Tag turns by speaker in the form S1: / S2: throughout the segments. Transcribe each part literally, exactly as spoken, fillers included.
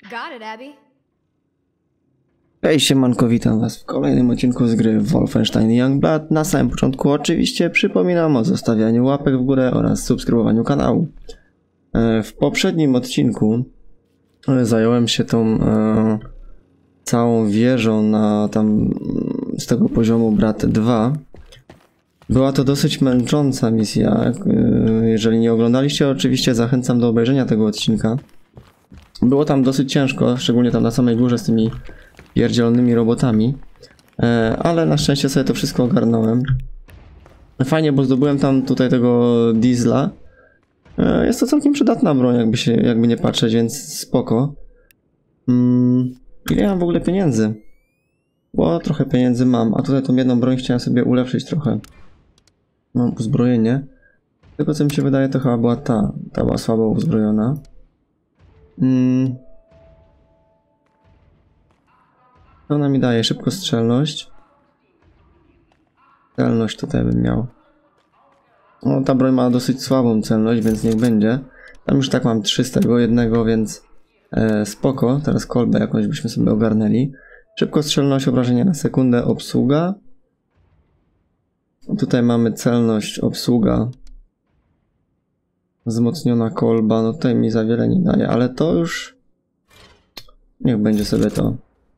S1: Got it, Abby.
S2: Hej, siemanko, witam was w kolejnym odcinku z gry Wolfenstein Youngblood. Na samym początku oczywiście przypominam o zostawianiu łapek w górę oraz subskrybowaniu kanału. W poprzednim odcinku zająłem się tą e, całą wieżą na tam z tego poziomu Brat dwa. Była to dosyć męcząca misja. Jeżeli nie oglądaliście, oczywiście zachęcam do obejrzenia tego odcinka. Było tam dosyć ciężko, szczególnie tam na samej górze z tymi pierdzielonymi robotami, ale na szczęście sobie to wszystko ogarnąłem. Fajnie, bo zdobyłem tam tutaj tego diesla. Jest to całkiem przydatna broń, jakby się, jakby nie patrzeć, więc spoko. Hmm, ile ja mam w ogóle pieniędzy? Bo trochę pieniędzy mam, a tutaj tą jedną broń chciałem sobie ulepszyć trochę. Mam uzbrojenie. Tylko co mi się wydaje, to chyba była ta. Ta była słabo uzbrojona. Hmm. To ona mi daje szybkostrzelność. Celność tutaj bym miał. No, ta broń ma dosyć słabą celność, więc niech będzie. Tam już tak mam trzy z tego jednego, więc e, spoko. Teraz kolbę jakąś byśmy sobie ogarnęli. Szybkostrzelność, obrażenia na sekundę, obsługa. Tutaj mamy celność, obsługa. Wzmocniona kolba. No tutaj mi za wiele nie daje, ale to już... Niech będzie sobie to.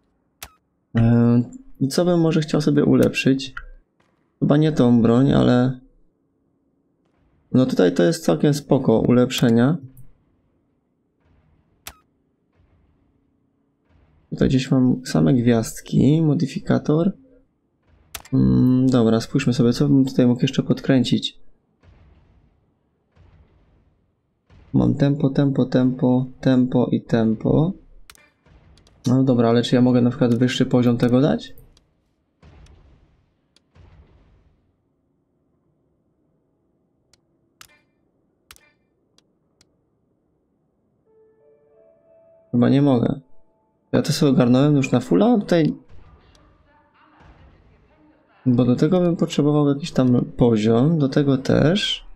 S2: I co bym może chciał sobie ulepszyć? Chyba nie tą broń, ale... No tutaj to jest całkiem spoko ulepszenia. Tutaj gdzieś mam same gwiazdki, modyfikator. Hmm, dobra, spójrzmy sobie, co bym tutaj mógł jeszcze podkręcić. Mam tempo, tempo, tempo, tempo i tempo. No dobra, ale czy ja mogę na przykład wyższy poziom tego dać? Chyba nie mogę. Ja to sobie ogarnąłem już na fulla, tutaj... Bo do tego bym potrzebował jakiś tam poziom, do tego też.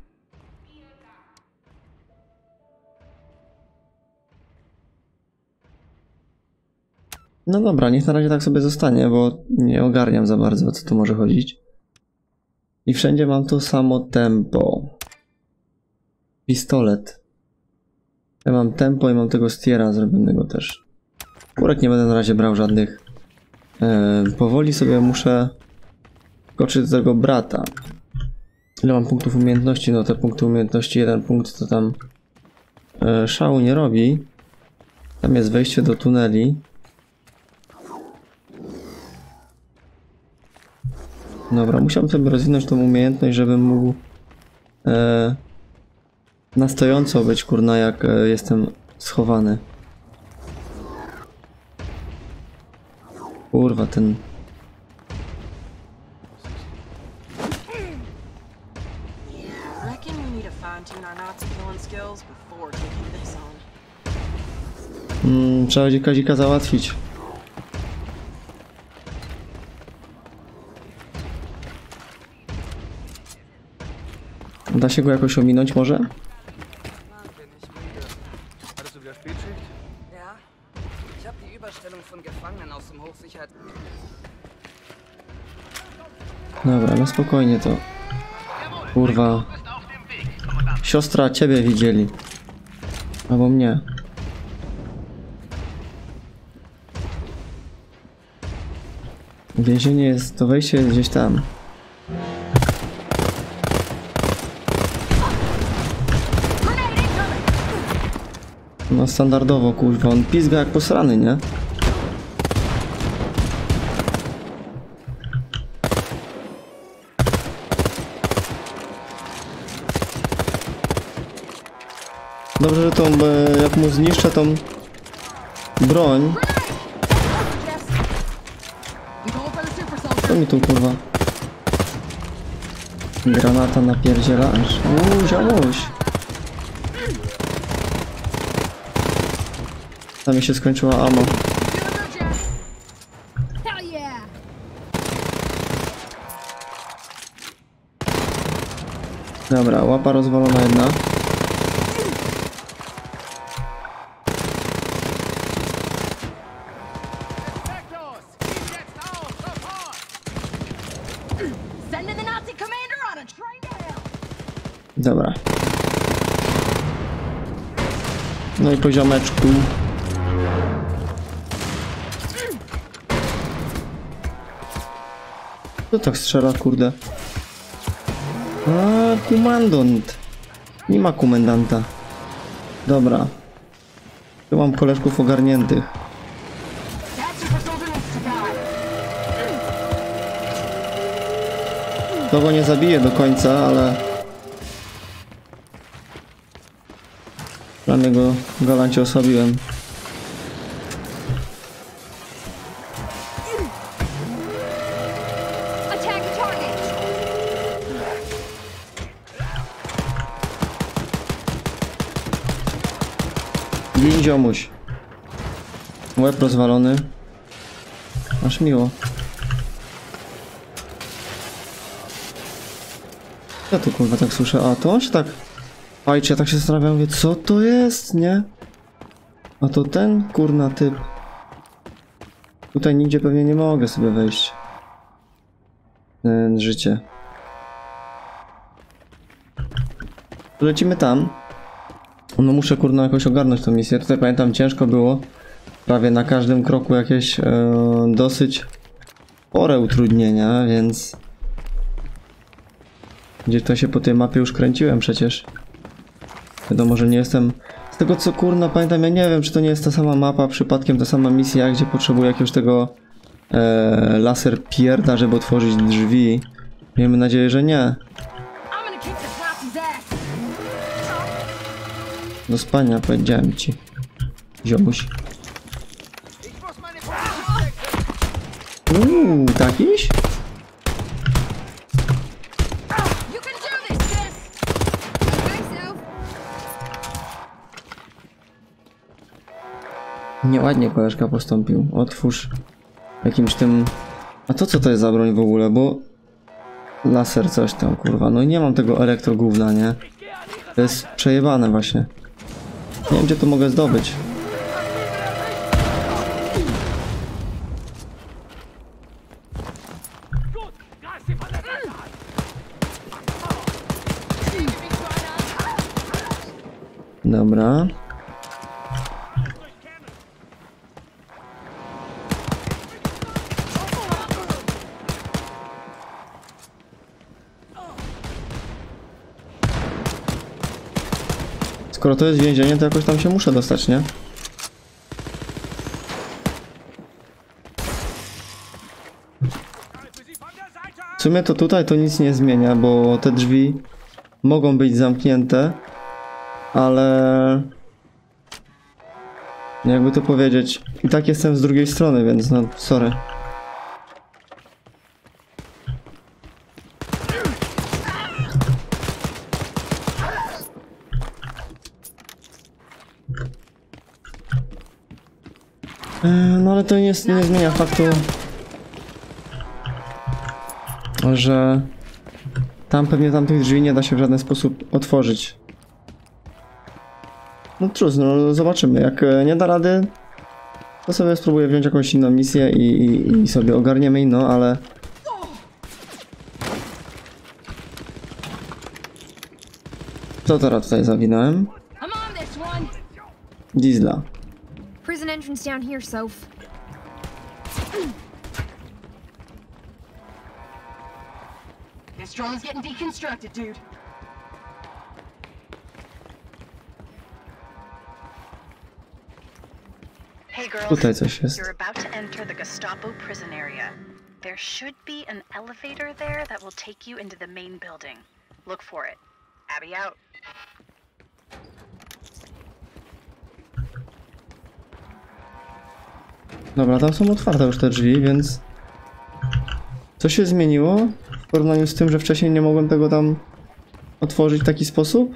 S2: No dobra, niech na razie tak sobie zostanie, bo nie ogarniam za bardzo, o co tu może chodzić. I wszędzie mam to samo tempo. Pistolet. Ja mam tempo i mam tego stiera zrobionego też. Kurek nie będę na razie brał żadnych. E, powoli sobie muszę skoczyć do tego brata. Ile mam punktów umiejętności? No te punkty umiejętności, jeden punkt to tam e, szału nie robi. Tam jest wejście do tuneli. Dobra, musiałbym sobie rozwinąć tą umiejętność, żebym mógł e, na stojąco być, kurna, jak e, jestem schowany. Kurwa, ten... Hmm, trzeba będzie Kazika załatwić. Da się go jakoś ominąć może? Dobra, no spokojnie to. Kurwa. Siostra, ciebie widzieli. Albo mnie. Więzienie jest, to wejście jest gdzieś tam. No standardowo, kurwa, on pizga jak posrany, nie? Dobrze, że tą, jak mu zniszczę tą broń. Co mi tu, kurwa? Granata napierdzielasz. Uuu, ziomuś. Tam mi się skończyła ammo. Dobra, łapa rozwalona jedna. Dobra. No i poziomeczku. Kto tak strzela, kurde? A, komandant. Nie ma komendanta. Dobra. Tu mam koleżków ogarniętych. To go nie zabiję do końca, ale... Prawie go galancie osłabiłem. Gin ziomuś. Łeb rozwalony. Aż miło. Ja tu kurwa tak słyszę, a to on się tak... Fajcie, ja tak się zastanawiam, mówię, co to jest, nie? A to ten kurna typ. Tutaj nigdzie pewnie nie mogę sobie wejść. Ten życie. Lecimy tam. No muszę kurna jakoś ogarnąć tą misję. Tutaj pamiętam ciężko było. Prawie na każdym kroku jakieś e, dosyć spore utrudnienia, więc... Gdzie to się po tej mapie już kręciłem przecież. Wiadomo, że nie jestem... Z tego co kurna pamiętam, ja nie wiem czy to nie jest ta sama mapa, przypadkiem ta sama misja, gdzie potrzebuję jakiegoś tego e, laser pierda, żeby otworzyć drzwi. Miejmy nadzieję, że nie. Do spania powiedziałem ci. Ziomuś. Uuu, takiś? Nieładnie koleżka postąpił. Otwórz jakimś tym... A to co to jest za broń w ogóle, bo... Laser coś tam, kurwa. No i nie mam tego elektrogówna, nie? To jest przejebane właśnie. Nie wiem gdzie to mogę zdobyć. Dobra. Skoro to jest więzienie, to jakoś tam się muszę dostać, nie? W sumie to tutaj to nic nie zmienia, bo te drzwi mogą być zamknięte, ale... Jakby to powiedzieć, i tak jestem z drugiej strony, więc no, sorry. No ale to nie, nie zmienia faktu, że tam pewnie tamtych drzwi nie da się w żaden sposób otworzyć. No trudno, no, zobaczymy. Jak nie da rady, to sobie spróbuję wziąć jakąś inną misję i, i, i sobie ogarniemy inną, ale... Co teraz tutaj zawinąłem? Diesla.
S1: Prison entrance down here, Soph.
S3: This drone's getting deconstructed, dude.
S4: Hey girls,
S2: Tutaj coś jest.
S4: you're about to enter the Gestapo prison area. There should be an elevator there that will take you into the main building. Look for it. Abby out.
S2: Dobra, tam są otwarte już te drzwi, więc... Co się zmieniło w porównaniu z tym, że wcześniej nie mogłem tego tam otworzyć w taki sposób?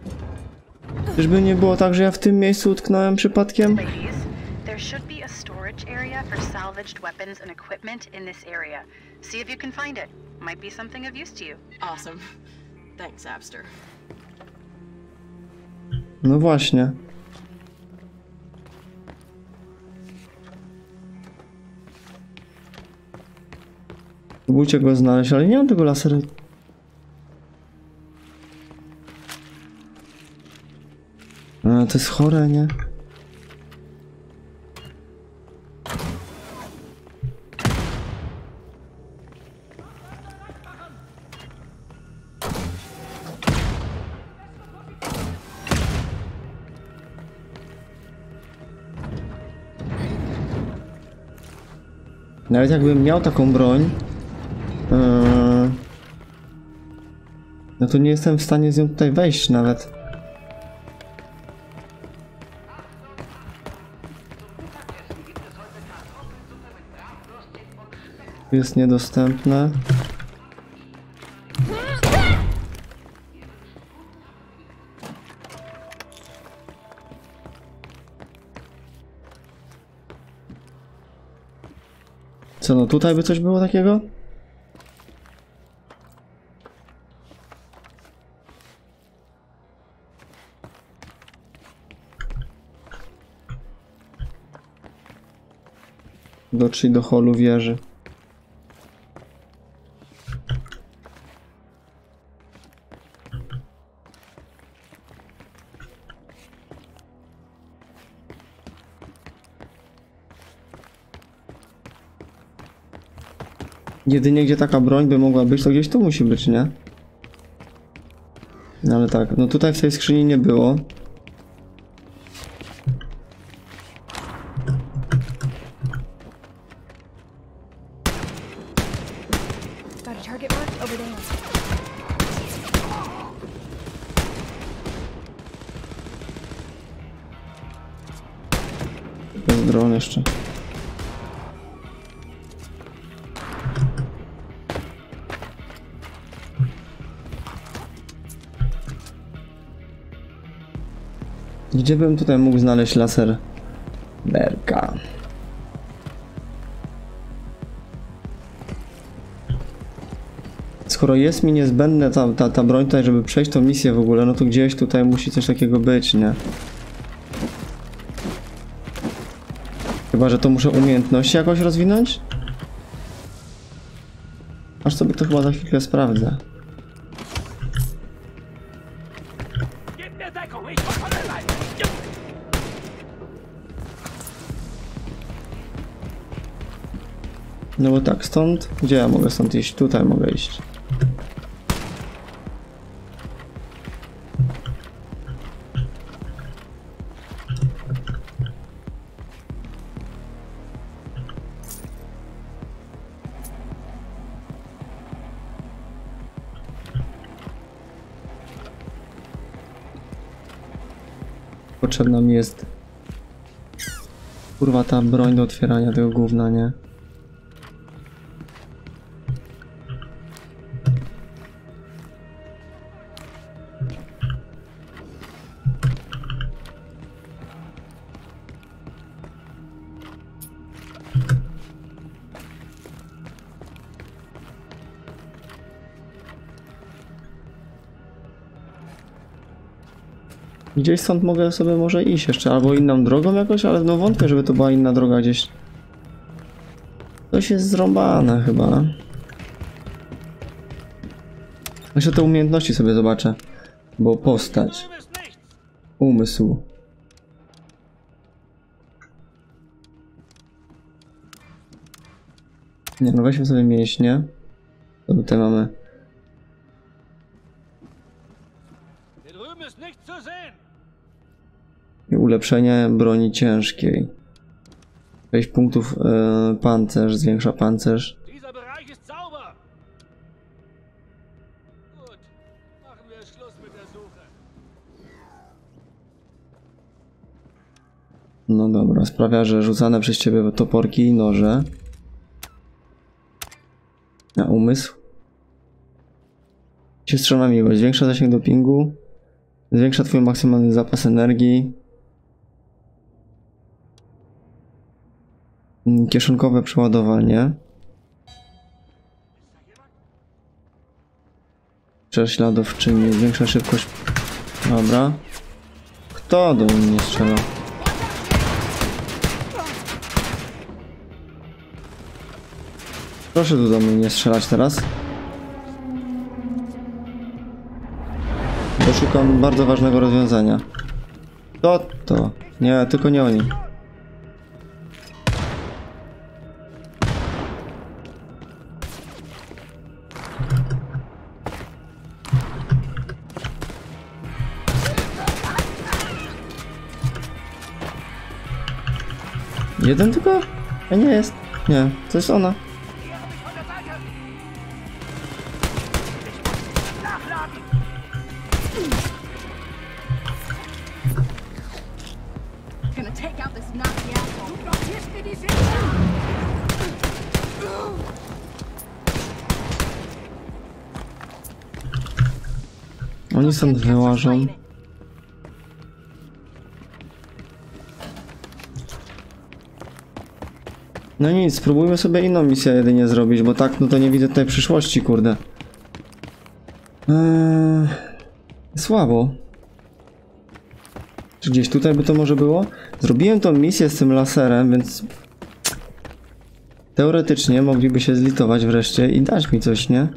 S2: Czyżby nie było tak, że ja w tym miejscu utknąłem przypadkiem?
S4: Ladies, there should be a storage storage area for salvaged weapons and equipment in this area. See if you can find it. Might be something of use to you.
S3: Awesome. Thanks, Abster.
S2: No właśnie. Próbujcie go znaleźć, ale nie mam tego lasera. A, to jest chore, nie? Nawet jakbym miał taką broń, yy, no to nie jestem w stanie z nią tutaj wejść nawet. Jest niedostępne. Co, no tutaj by coś było takiego? Dotrzli do holu wieży. Jedynie gdzie taka broń by mogła być, to gdzieś tu musi być, nie? No ale tak, no tutaj w tej skrzyni nie było.
S1: Got a target marked over there.
S2: To jest dron jeszcze. Gdzie bym tutaj mógł znaleźć laser Berka? Skoro jest mi niezbędna ta, ta, ta broń tutaj, żeby przejść tą misję w ogóle, no to gdzieś tutaj musi coś takiego być, nie? Chyba że to muszę umiejętności jakoś rozwinąć? Aż sobie to chyba za chwilkę sprawdzę. No bo tak, stąd? Gdzie ja mogę stąd iść? Tutaj mogę iść. Potrzebna mi jest... Kurwa, ta broń do otwierania tego gówna, nie? Gdzieś stąd mogę sobie może iść jeszcze, albo inną drogą jakoś, ale no wątpię, żeby to była inna droga gdzieś. Coś jest zrąbane chyba. Jeszcze te umiejętności sobie zobaczę, bo postać. Umysł. Nie no, weźmy sobie mięśnie. To tutaj mamy. I ulepszenie broni ciężkiej. sześć punktów e, pancerz, zwiększa pancerz. No dobra, sprawia, że rzucane przez ciebie toporki i noże. Na umysł. Siostrzana miłość, zwiększa zasięg dopingu. Zwiększa twój maksymalny zapas energii. Kieszonkowe przeładowanie. Prześladowczyni, zwiększa szybkość. Dobra. Kto do mnie strzela? Proszę tu do mnie nie strzelać teraz. Doszukam bardzo ważnego rozwiązania. To to. Nie, tylko nie oni. Jeden tylko? A nie jest. Nie, to jest ona.
S3: Gonna take out this nasty asshole.
S2: Oni stąd wyłażą. No nic, spróbujmy sobie inną misję jedynie zrobić, bo tak, no to nie widzę tutaj przyszłości, kurde. Eee, słabo. Czy gdzieś tutaj by to może było? Zrobiłem tą misję z tym laserem, więc... teoretycznie mogliby się zlitować wreszcie i dać mi coś, nie?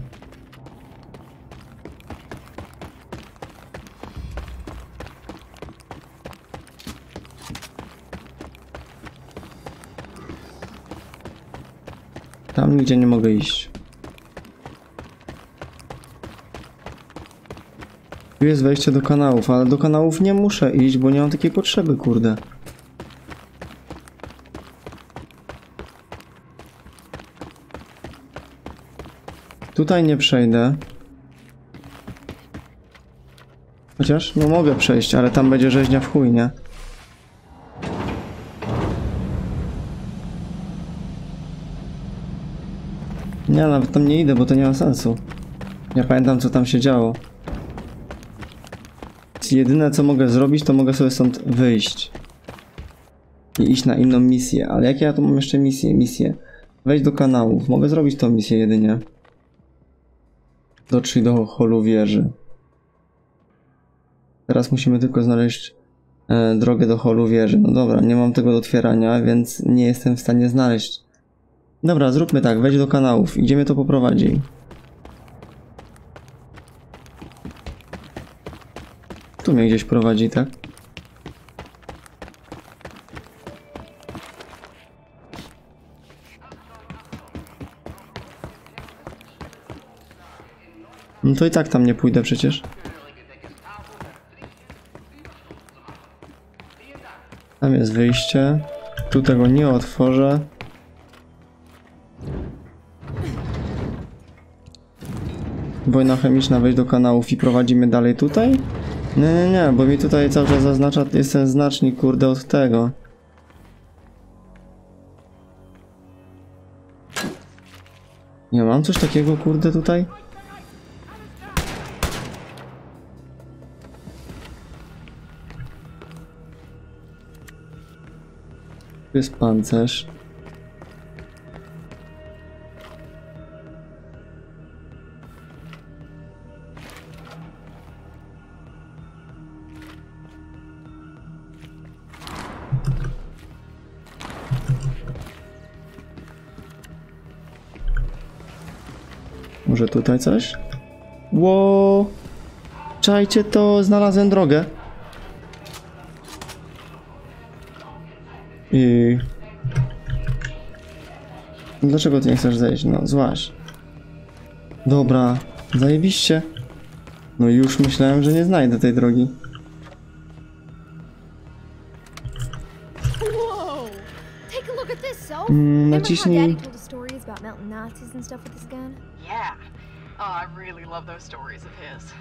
S2: Tam nigdzie nie mogę iść. Tu jest wejście do kanałów, ale do kanałów nie muszę iść, bo nie mam takiej potrzeby, kurde. Tutaj nie przejdę. Chociaż, no mogę przejść, ale tam będzie rzeźnia w chuj, nie? Nie, nawet tam nie idę, bo to nie ma sensu. Ja pamiętam, co tam się działo. Jedyne, co mogę zrobić, to mogę sobie stąd wyjść. I iść na inną misję. Ale jakie ja tu mam jeszcze misję? Misję. Wejść do kanałów. Mogę zrobić tą misję jedynie. Dotrzyj do holu wieży. Teraz musimy tylko znaleźć e, drogę do holu wieży. No dobra, nie mam tego do otwierania, więc nie jestem w stanie znaleźć. Dobra, zróbmy tak, wejdź do kanałów. Gdzie mnie to poprowadzi? Tu mnie gdzieś prowadzi, tak? No to i tak tam nie pójdę przecież. Tam jest wyjście. Tu tego nie otworzę. Wojna chemiczna, wejść do kanałów i prowadzimy dalej tutaj? Nie, nie, nie, bo mi tutaj cały czas zaznacza, jest ten znacznik, kurde, od tego. Nie mam coś takiego, kurde, tutaj? Tu jest pancerz. Może tutaj coś? Ło! Czajcie to, znalazłem drogę. I... Dlaczego ty nie chcesz zejść? No, złaś. Dobra, zajebiście. No już myślałem, że nie znajdę tej drogi.
S1: Whoa! Take a look at this, so.
S2: Mm,
S1: Remember how
S2: naciśnij...
S1: Daddy told us stories about mountain Nazis and stuff with his gun?
S3: Yeah. Oh, I really love those stories of his.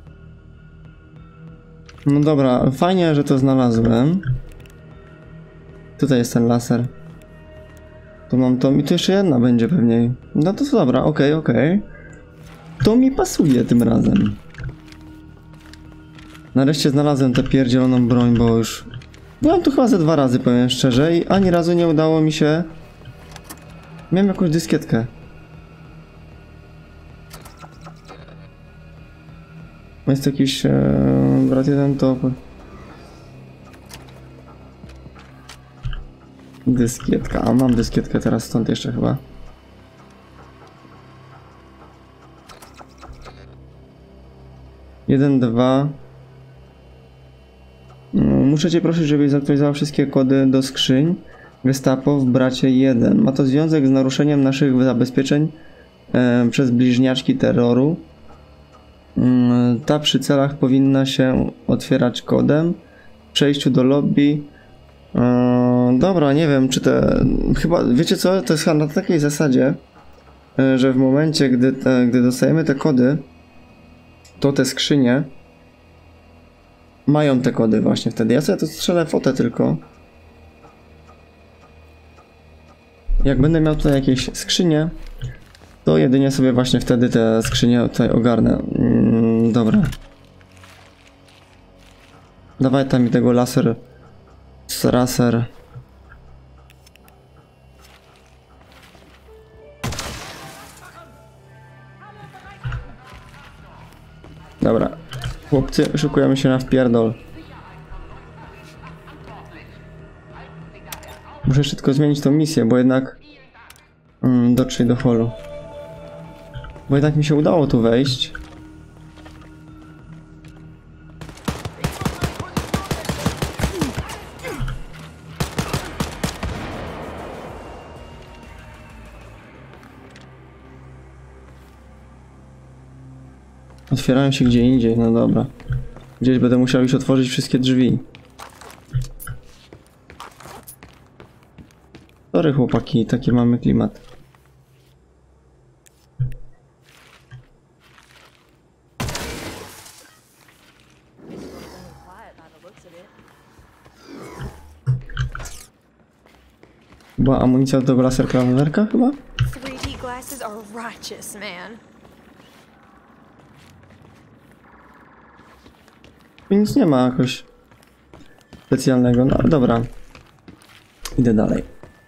S2: No dobra, fajnie, że to znalazłem. Tutaj jest ten laser. Tu mam to i tu jeszcze jedna będzie pewnie. No to dobra, okej, okay, okej. Okay. To mi pasuje tym razem. Nareszcie znalazłem tę pierdzieloną broń, bo już Byłem tu chyba ze dwa razy, powiem szczerze, i ani razu nie udało mi się... Miałem jakąś dyskietkę. Jest jakiś e, brat jeden to... Dyskietka, a mam dyskietkę teraz stąd jeszcze chyba. Jeden, dwa. Muszę cię prosić, żebyś zaktualizował wszystkie kody do skrzyń Gestapo w bracie jeden. Ma to związek z naruszeniem naszych zabezpieczeń e, przez bliźniaczki terroru. E, ta przy celach powinna się otwierać kodem. W przejściu do lobby. E, dobra, nie wiem, czy te... Chyba, wiecie co? To jest chyba na takiej zasadzie, e, że w momencie, gdy, te, gdy dostajemy te kody, to te skrzynie mają te kody właśnie wtedy. Ja sobie to strzelę fotę tylko. Jak będę miał tutaj jakieś skrzynie, to jedynie sobie właśnie wtedy te skrzynie tutaj ogarnę. Mm, dobra. Dawaj tam mi tego laser. Raser. Dobra. Chłopcy, szykujemy się na wpierdol. Muszę jeszcze tylko zmienić tą misję, bo jednak... Mm, dotrzeć do holu. Bo jednak mi się udało tu wejść. Otwierają się gdzie indziej, no dobra. Gdzieś będę musiał już otworzyć wszystkie drzwi. Sorry chłopaki, taki mamy klimat. Była amunicja do tego laserklawerka chyba?
S1: three D glasses are righteous, man.
S2: Tu nic nie ma jakoś specjalnego, no ale dobra. Idę dalej.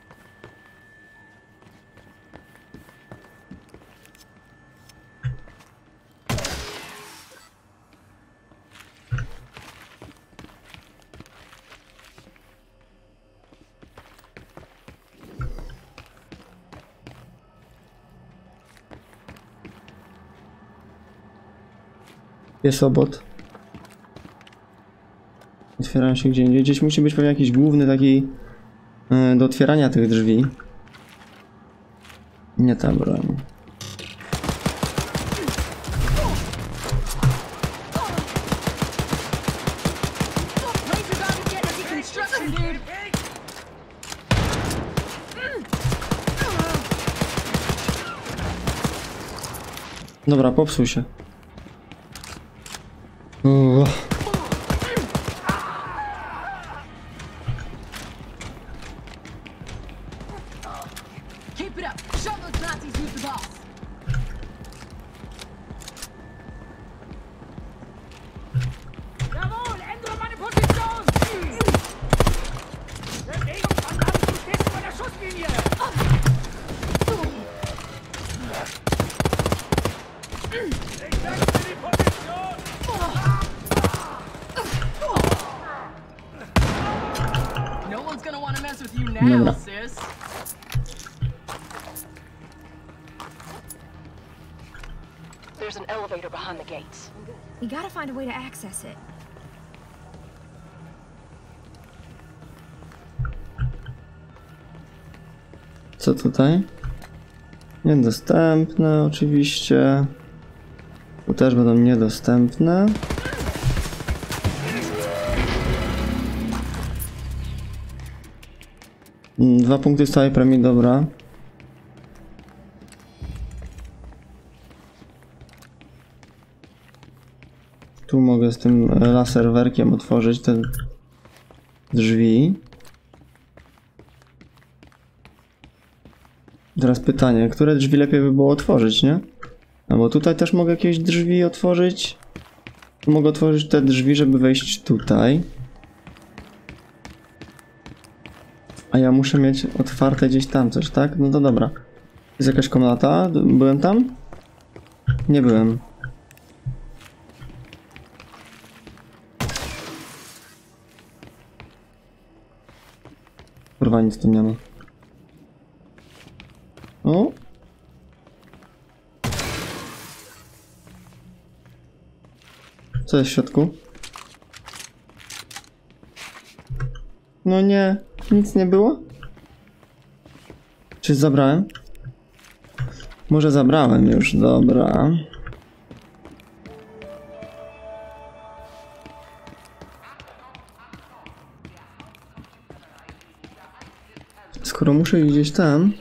S2: Jest obot. Otwierają się gdzie indziej. Gdzieś musi być pewnie jakiś główny taki yy, do otwierania tych drzwi. Nie ta broń. Dobra, popsuł się. Uff. Dobra.
S3: There's an elevator behind the gates.
S1: We gotta find a way to access it.
S2: Co tutaj? Niedostępne oczywiście. Tu też będą niedostępne. Dwa punkty z całej premii, dobra. Tu mogę z tym laserwerkiem otworzyć te drzwi. Teraz pytanie, które drzwi lepiej by było otworzyć, nie? No bo tutaj też mogę jakieś drzwi otworzyć. Tu mogę otworzyć te drzwi, żeby wejść tutaj. A ja muszę mieć otwarte gdzieś tam coś, tak? No to dobra. Jest jakaś komnata? Byłem tam? Nie byłem. Kurwa, nic tu nie ma. O! Co jest w środku? No nie, nic nie było? Czy zabrałem? Może zabrałem już, dobra. Skoro muszę iść gdzieś tam,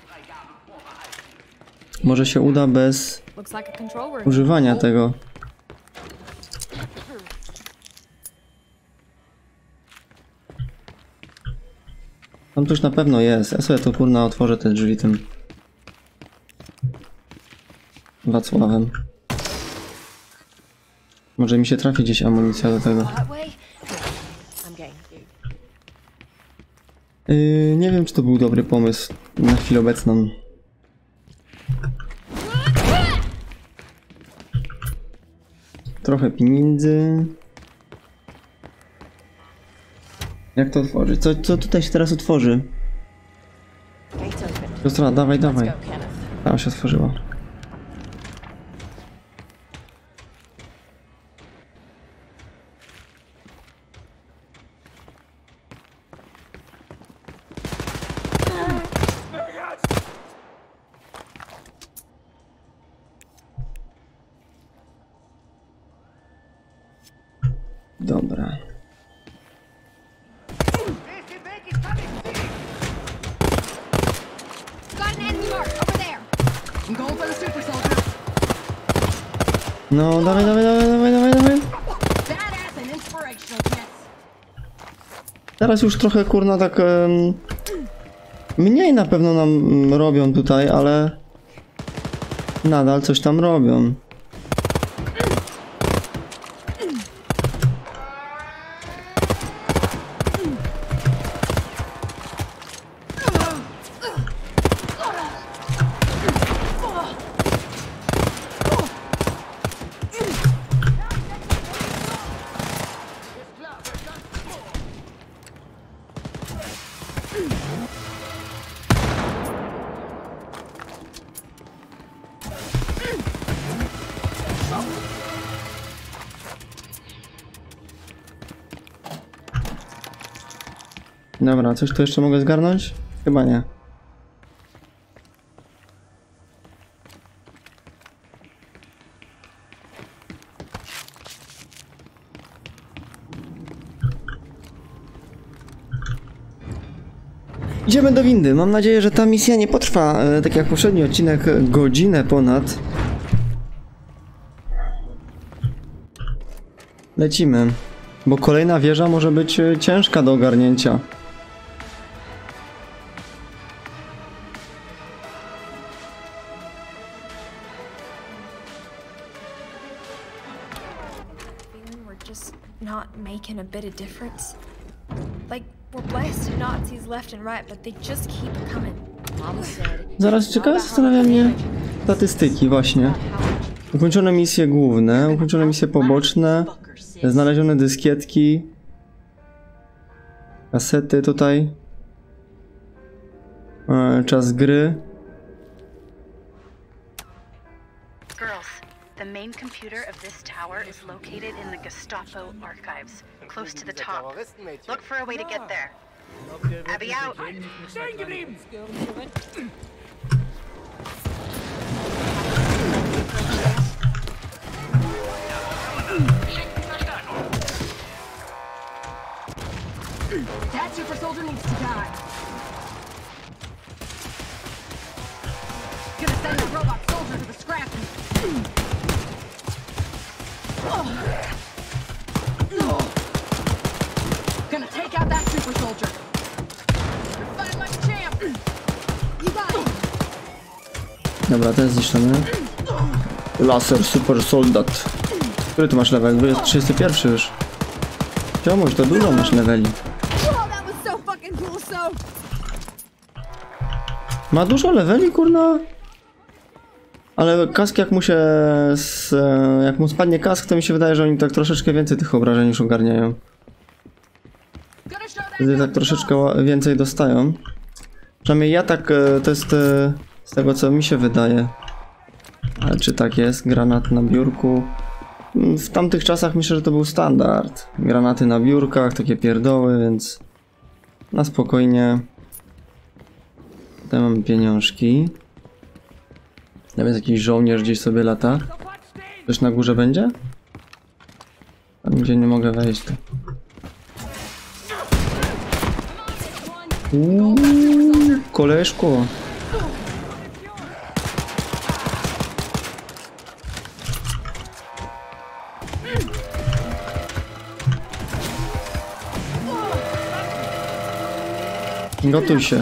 S2: może się uda bez
S1: Looks like a control room.
S2: używania tego. Tam coś na pewno jest. Ja sobie to kurna otworzę te drzwi tym Wacławem. Może mi się trafi gdzieś amunicja do tego.
S1: That way? I'm game, dude.
S2: Yy, nie wiem, czy to był dobry pomysł na chwilę obecną. Trochę pieniędzy. Jak to otworzyć? Co, co tutaj się teraz otworzy?
S1: Gates open.
S2: Siostra, dawaj,
S1: Let's
S2: dawaj.
S1: go, Kenneth.
S2: Tam się otworzyła. Dobra.
S1: Got an enemy mark over there.
S3: I'm going for the super soldier.
S2: No, dawaj, dawaj, dawaj, dawaj, dawaj, dawaj.
S3: Badass and inspirational, yes.
S2: Teraz już trochę kurna tak em, mniej na pewno nam mm, robią tutaj, ale nadal coś tam robią. Dobra, coś tu jeszcze mogę zgarnąć? Chyba nie. Idziemy do windy. Mam nadzieję, że ta misja nie potrwa, e, tak jak poprzedni odcinek, godzinę ponad. Lecimy. Bo kolejna wieża może być e, ciężka do ogarnięcia.
S1: Feeling we're just not making a bit of difference. Like, we're blasting Nazis left and right, but they just keep coming. Mama said.
S2: Zaraz czekaj, zastanawia mnie statystyki właśnie. Ukończone misje główne, ukończone misje poboczne, znalezione dyskietki, kasety tutaj, e, czas gry.
S4: Girls, the main computer of this tower is located in the Gestapo archives, close to the top. Look for a way to get there. Abby out.
S3: That super soldier needs to die. Gonna send the robot soldier to the scrap heap. Gonna take out that super soldier. You're fighting like a champ. You got it.
S2: Dobra, ten zniszczony. Laser Super Soldat. Który tu masz level? trzydziesty pierwszy już. Czemuś to dużo masz leveli.
S1: Oh, that was so fucking cool, so.
S2: Ma dużo leveli, kurna. Ale kask jak mu się... Z, jak mu spadnie kask, to mi się wydaje, że oni tak troszeczkę więcej tych obrażeń już ogarniają. Wtedy tak troszeczkę więcej dostają. Przynajmniej ja tak... To jest z tego, co mi się wydaje. Ale czy tak jest? Granat na biurku. W tamtych czasach myślę, że to był standard. Granaty na biurkach, takie pierdoły, więc... Na spokojnie. Tutaj mamy pieniążki. Nawet jakiś żołnierz gdzieś sobie lata. Też na górze będzie? Tam gdzie nie mogę wejść. To. Uuu, koleżko. Gotuj się.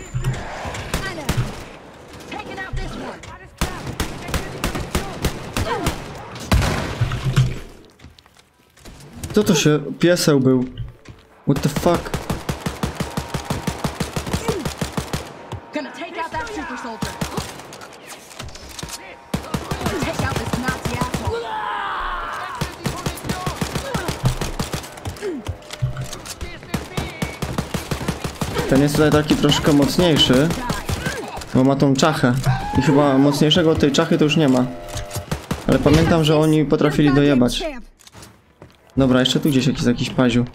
S2: Co to się... Pieseł był. What the fuck?
S3: Gonna take out that super soldier. Take out this Nazi asshole.
S2: Ten jest tutaj taki troszkę mocniejszy. Bo ma tą czachę. I chyba mocniejszego od tej czachy to już nie ma. Ale pamiętam, że oni potrafili dojebać. Dobra, jeszcze tu gdzieś jakiś, jakiś paziu.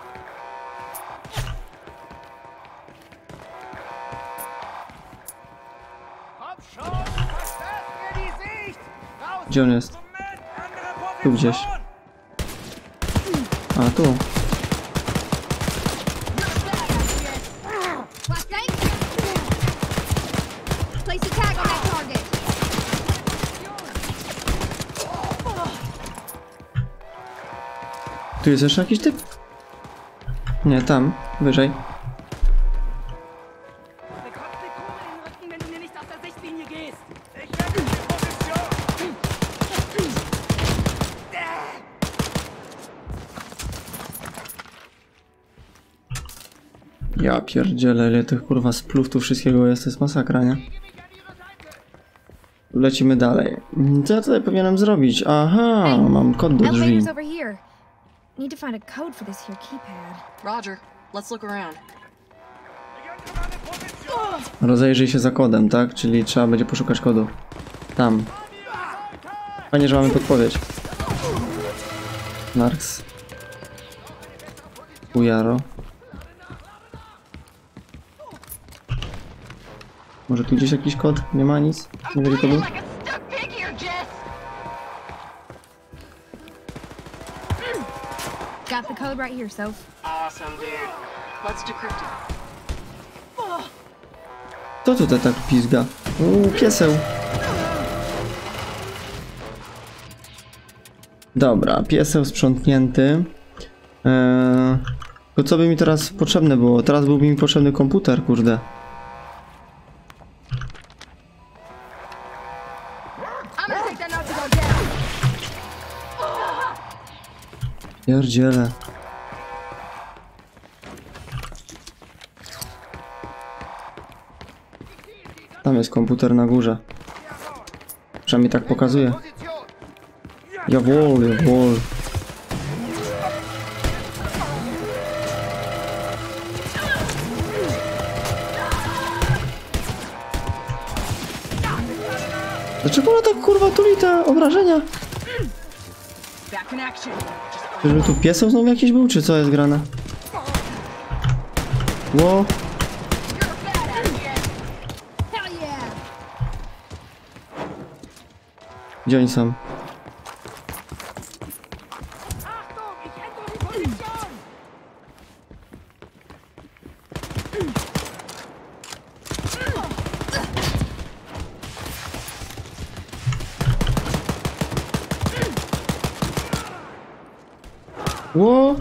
S2: Gdzie on jest? Tu gdzieś. A, tu. Tu jest jeszcze jakiś typ? Nie, tam, wyżej. Ja pierdzielę, ile tych kurwa splów tu wszystkiego jest, to jest masakra, nie? Lecimy dalej. Co ja tutaj powinienem zrobić? Aha, mam kod do drzwi.
S1: Elevator's over here. Need to find a code for this here keypad.
S3: Roger. Let's look around.
S2: Rozejrzyj się za kodem, tak? Czyli trzeba będzie poszukać kodu. Tam. Fajnie, że mamy podpowiedź. Narks. Ujaro. Może tu gdzieś jakiś kod? Nie ma nic? Nie będzie kodu?
S1: Got the code right here, Soph.
S3: Awesome, dude. Let's decrypt it.
S2: Kto tutaj tak pizga? Uuu, pieseł. Dobra, pieseł sprzątnięty. Eee, to co by mi teraz potrzebne było? Teraz byłby mi potrzebny komputer, kurde. Pierdziele. Tam jest komputer na górze. Przynajmniej tak pokazuje. Jawohl, jawohl. Dlaczego ona tak kurwa tuli te obrażenia? Czyżby tu pieseł znowu jakiś był, czy co jest grane? Ło. Gdzie oni są? Ło!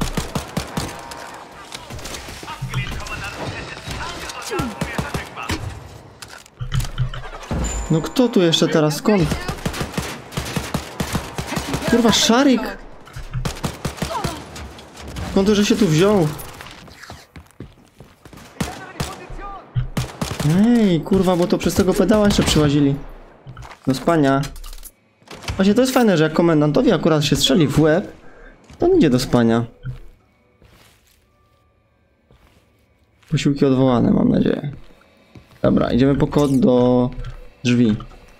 S2: No kto tu jeszcze teraz? Skąd? Kurwa, Szarik! Skąd to, że się tu wziął? Ej, kurwa, bo to przez tego pedała jeszcze przyłazili. Do spania. Właśnie to jest fajne, że jak komendantowi akurat się strzeli w łeb, to on idzie do spania. Posiłki odwołane, mam nadzieję. Dobra, idziemy po kod do drzwi.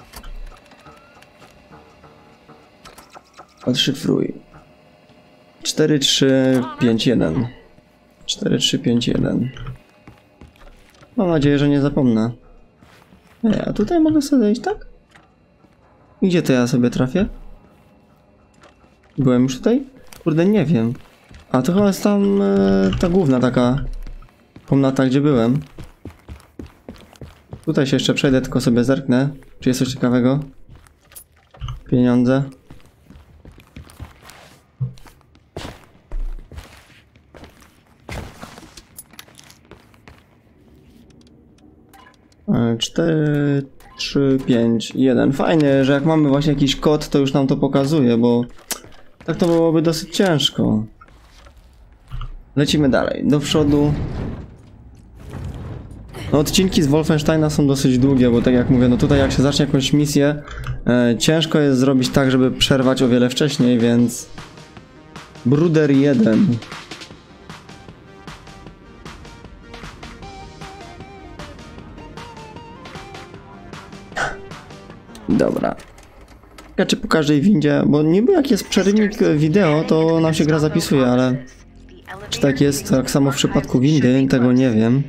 S2: Odszyfruj. cztery trzy pięć jeden. cztery trzy pięć jeden. Mam nadzieję, że nie zapomnę. Ej, a tutaj mogę sobie zejść, tak? I gdzie to ja sobie trafię? Byłem już tutaj? Kurde, nie wiem. A to chyba jest tam e, ta główna taka komnata, gdzie byłem. Tutaj się jeszcze przejdę, tylko sobie zerknę. Czy jest coś ciekawego? Pieniądze. cztery, trzy, pięć, jeden. Fajnie, że jak mamy właśnie jakiś kod, to już nam to pokazuje, bo tak to byłoby dosyć ciężko. Lecimy dalej, do przodu. No, odcinki z Wolfensteina są dosyć długie, bo tak jak mówię, no tutaj jak się zacznie jakąś misję, e, ciężko jest zrobić tak, żeby przerwać o wiele wcześniej, więc... Bruder jeden. Dobra. Ja czy po każdej windzie, bo niby jak jest przerywnik wideo, to nam się gra zapisuje, ale czy tak jest tak samo w przypadku windy, tego nie wiem.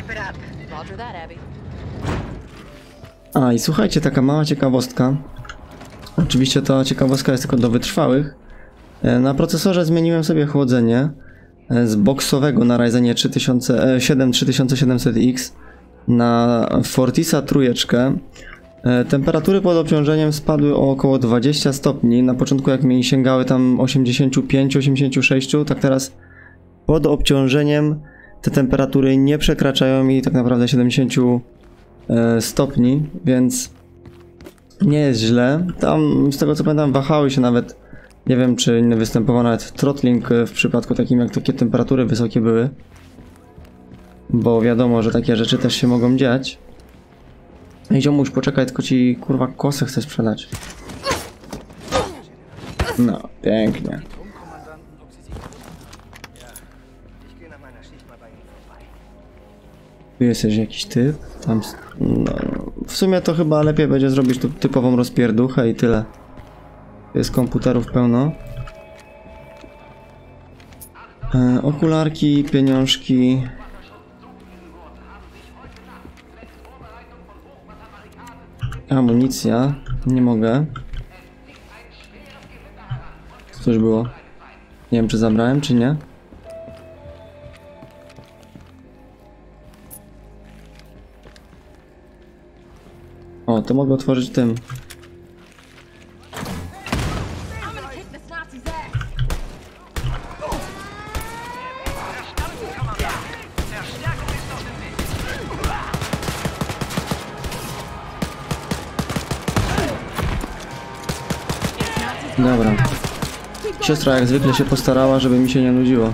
S2: A i słuchajcie, taka mała ciekawostka. Oczywiście ta ciekawostka jest tylko do wytrwałych. Na procesorze zmieniłem sobie chłodzenie z boksowego na Ryzenie siedem trzy tysiące siedemset X na Fortisa trójeczkę. Temperatury pod obciążeniem spadły o około dwadzieścia stopni. Na początku jak mi sięgały tam osiemdziesiąt pięć osiemdziesiąt sześć, tak teraz pod obciążeniem te temperatury nie przekraczają mi tak naprawdę siedemdziesiąt stopni, więc nie jest źle. Tam z tego co pamiętam wahały się nawet, nie wiem czy nie występował nawet throttling w przypadku takim jak takie temperatury wysokie były, bo wiadomo, że takie rzeczy też się mogą dziać. Ej ziomuś, poczekaj, tylko ci kurwa kosę chcę sprzedać. No, pięknie. Tu jest też jakiś typ. Tam, no, w sumie to chyba lepiej będzie zrobić tu typową rozpierduchę i tyle. Jest komputerów pełno. E, okularki, pieniążki. Amunicja. Nie mogę. Co to już było? Nie wiem czy zabrałem czy nie. O, to mogę otworzyć tym. Dobra. Siostra jak zwykle się postarała, żeby mi się nie nudziło.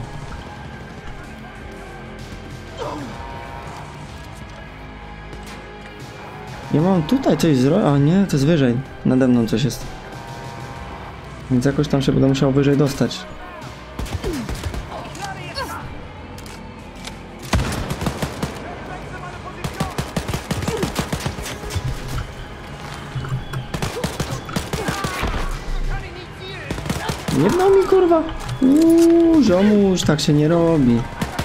S2: Ja mam tutaj coś zrobić, a nie, to jest wyżej. Nade mną coś jest. Więc jakoś tam się będę musiał wyżej dostać. Nie dał mi kurwa. Uuu, ziomuś, tak się nie robi.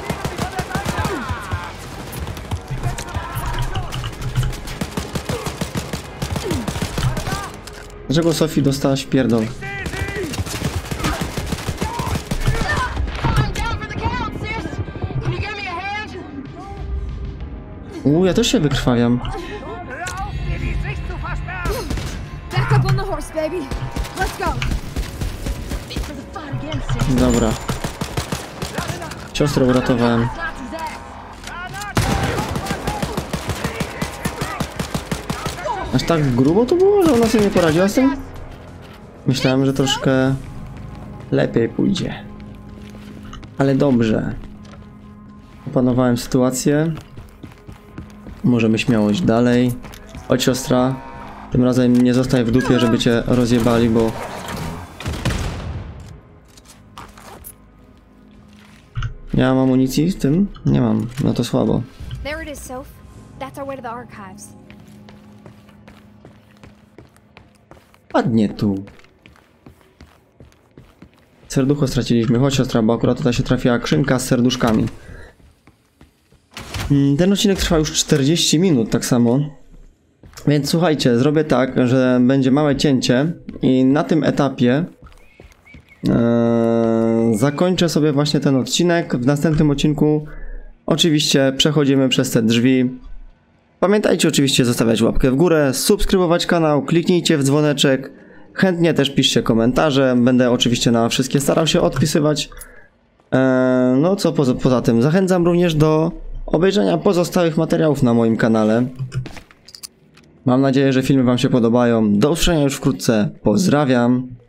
S2: Dlaczego Sophie dostałaś pierdol? Uuu, ja też się wykrwawiam. Dobra. Siostrę uratowałem. Aż tak grubo to było, że ona sobie nie poradziła z tym? Myślałem, że troszkę lepiej pójdzie. Ale dobrze. Opanowałem sytuację. Możemy śmiało iść dalej. Chodź siostra. Tym razem nie zostaj w dupie, żeby cię rozjebali, bo... Nie mam amunicji w tym? Nie mam. No to słabo.
S1: There it is, Soph. That's our way to the archives.
S2: Ładnie tu. Serducho straciliśmy. Chodź siostra, bo akurat tutaj się trafiła skrzynka z serduszkami. Ten odcinek trwa już czterdzieści minut, tak samo. Więc słuchajcie, zrobię tak, że będzie małe cięcie i na tym etapie ee, zakończę sobie właśnie ten odcinek. W następnym odcinku oczywiście przechodzimy przez te drzwi. Pamiętajcie oczywiście zostawiać łapkę w górę, subskrybować kanał, kliknijcie w dzwoneczek. Chętnie też piszcie komentarze, będę oczywiście na wszystkie starał się odpisywać. Eee, no co poza, poza tym, zachęcam również do obejrzenia pozostałych materiałów na moim kanale. Mam nadzieję, że filmy wam się podobają. Do usłyszenia już wkrótce, pozdrawiam.